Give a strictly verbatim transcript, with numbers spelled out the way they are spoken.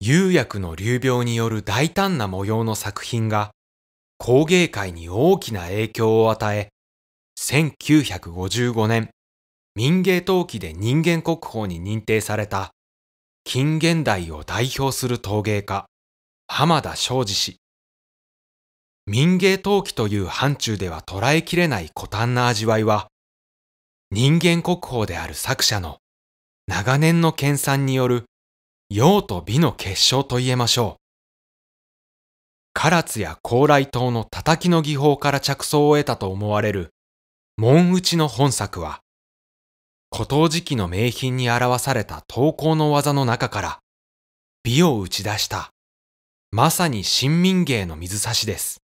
釉薬の流病による大胆な模様の作品が工芸界に大きな影響を与え、せんきゅうひゃくごじゅうごねん、民芸陶器で人間国宝に認定された近現代を代表する陶芸家、浜田省二氏。民芸陶器という範疇では捉えきれない古典な味わいは、人間国宝である作者の長年の研鑽による用と美の結晶と言えましょう。唐津や高麗陶の叩きの技法から着想を得たと思われる門打ちの本作は、古陶磁器の名品に表された陶工の技の中から美を打ち出した、まさに新民芸の水差しです。